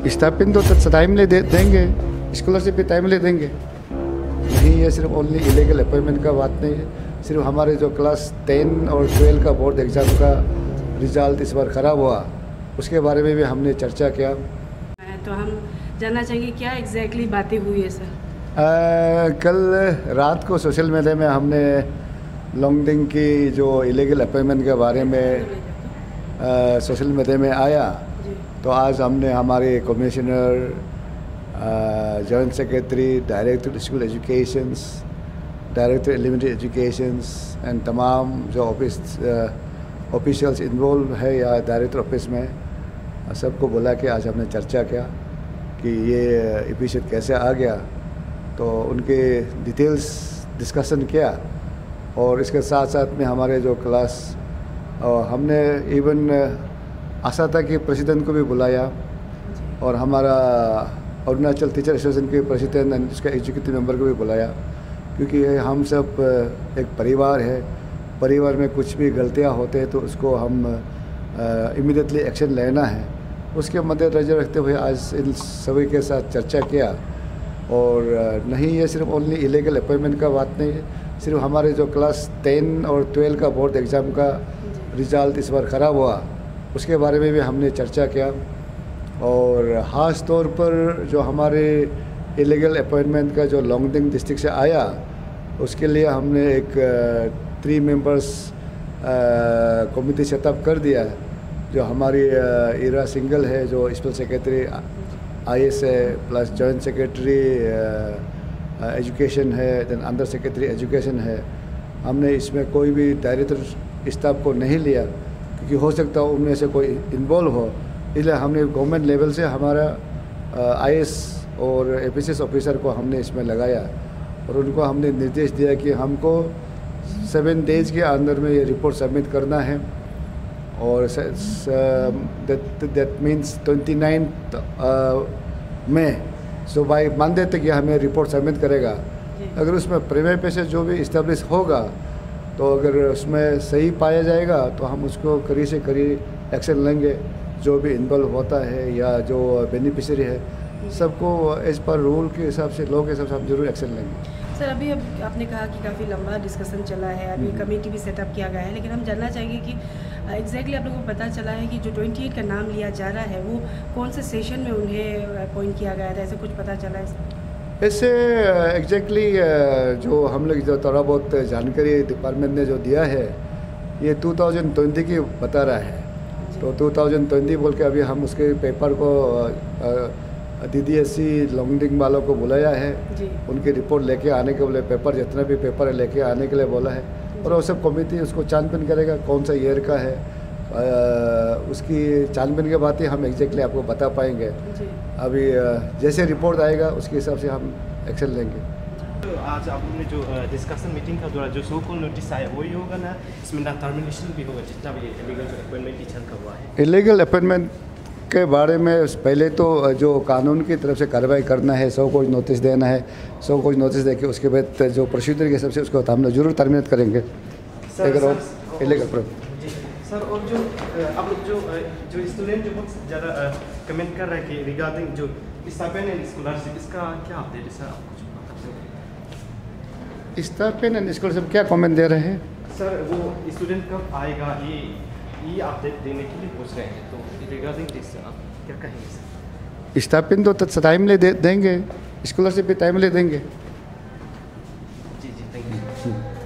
Stipend तो timely देंगे, scholarship भी टाइमली देंगे। नहीं, ये सिर्फ ओनली इलीगल अपॉइंटमेंट का बात नहीं है। सिर्फ हमारे जो क्लास 10 और 12 का बोर्ड एग्ज़ाम का रिज़ल्ट इस बार ख़राब हुआ, उसके बारे में भी हमने चर्चा किया। तो हम जानना चाहेंगे क्या एग्जैक्टली बातें हुई है सर? कल रात को सोशल मीडिया में हमने लॉन्गडिंग की जो इलीगल अपॉइंटमेंट के बारे में सोशल मीडिया में आया, तो आज हमने हमारे commissioner, joint secretary, director school educations, director elementary educations and तमाम जो ऑफिशियल्स इन्वॉल्व है या डायरेक्टर ऑफिस में, सबको बुला के आज हमने चर्चा किया कि ये एपिसोड कैसे आ गया। तो उनके डिटेल्स डिस्कशन किया और इसके साथ साथ में हमारे जो क्लास, हमने इवन आशा था कि प्रेसिडेंट को भी बुलाया और हमारा अरुणाचल टीचर एसोसिएशन के प्रेसिडेंट एंड उसका एग्जीक्यूटिव मेंबर को भी बुलाया, क्योंकि हम सब एक परिवार है। परिवार में कुछ भी गलतियां होते हैं तो उसको हम इमीडिएटली एक्शन लेना है। उसके मद्देनज़र रखते हुए आज इन सभी के साथ चर्चा किया। और नहीं, ये सिर्फ ओनली इलीगल अपॉइंटमेंट का बात नहीं है। सिर्फ हमारे जो क्लास 10 और 12 का बोर्ड एग्ज़ाम का रिज़ल्ट इस बार ख़राब हुआ, उसके बारे में भी हमने चर्चा किया। और ख़ास तौर पर जो हमारे इलीगल अपॉइंटमेंट का जो लॉन्गडिंग डिस्ट्रिक्ट से आया, उसके लिए हमने एक 3 मेंबर्स कमेटी सेटअप कर दिया है। जो हमारी इरा सिंगल है, जो स्पेशल सेक्रेटरी IS है, प्लस जॉइंट सेक्रेटरी एजुकेशन है, देन अंडर सेक्रेटरी एजुकेशन है। हमने इसमें कोई भी डायरेक्टर स्टाफ को नहीं लिया, क्योंकि हो सकता है उनमें से कोई इन्वॉल्व हो। इसलिए हमने गवर्नमेंट लेवल से हमारा IS और APCS ऑफिसर को हमने इसमें लगाया और उनको हमने निर्देश दिया कि हमको 7 डेज़ के अंदर में ये रिपोर्ट सबमिट करना है। और that means 29 May, so by Monday तक ये हमें रिपोर्ट सबमिट करेगा। अगर उसमें प्रीमियर पे से जो भी इस्टेब्लिश होगा, तो अगर उसमें सही पाया जाएगा तो हम उसको कड़ी से कड़ी एक्शन लेंगे। जो भी इन्वॉल्व होता है या जो बेनिफिशियरी है, सबको एज पर रूल के हिसाब से, लॉ के हिसाब से हम जरूर एक्शन लेंगे। सर, अभी आपने कहा कि काफ़ी लंबा डिस्कशन चला है, अभी कमेटी भी सेटअप किया गया है, लेकिन हम जानना चाहेंगे कि एग्जैक्टली आप लोगों को पता चला है कि जो 28 का नाम लिया जा रहा है, वो कौन से सेशन में उन्हें अपॉइंट किया गया था, ऐसे कुछ पता चला है? ऐसे एग्जैक्टली जो हम लोग जो थोड़ा बहुत जानकारी डिपार्टमेंट ने जो दिया है, ये 2020 की बता रहा है। तो 2020 बोल के अभी हम उसके पेपर को DDSC लॉन्गडिंग वालों को बुलाया है, उनकी रिपोर्ट लेके आने के लिए, पेपर जितना भी पेपर है लेके आने के लिए बोला है। और वो सब कमेटी उसको छानबीन करेगा कौन सा ईयर का है। उसकी छानबीन के बाद ही हम एग्जैक्टली आपको बता पाएंगे। अभी जैसे रिपोर्ट आएगा उसके हिसाब से हम एक्शन लेंगे। तो आज आपने जो डिस्कशन मीटिंग का द्वारा जो सो कॉल नोटिस आया वही होगा ना, इसमें ना टर्मिनेशन भी होगा जितना भी इलीगल अपॉइंटमेंट टीचर का हुआ है? इलीगल अपॉइंटमेंट के बारे में पहले तो जो कानून की तरफ से कार्रवाई करना है, 100 कोई नोटिस देना है। 100 कोई नोटिस दे के उसके बाद जो प्रोसीजर के हिसाब से उसको हम लोग जरूर टर्मिनेट करेंगे। सर, और जो आप लोग जो स्टूडेंट जो बहुत ज़्यादा कमेंट कर रहे हैं कि रिगार्डिंग जो स्टाइपेंड एंड स्कॉलरशिप, इसका क्या अपडेट है सर? आप कुछ स्टाइपेंड एंड स्कॉलरशिप क्या कमेंट दे रहे हैं सर? वो स्टूडेंट कब आएगा, ये अपडेट देने के लिए पूछ रहे हैं। तो रिगार्डिंग दिस आप क्या कहेंगे सर? स्टाइपेंड तो टाइमली देंगे, स्कॉलरशिप भी टाइमली देंगे। जी, थैंक यू।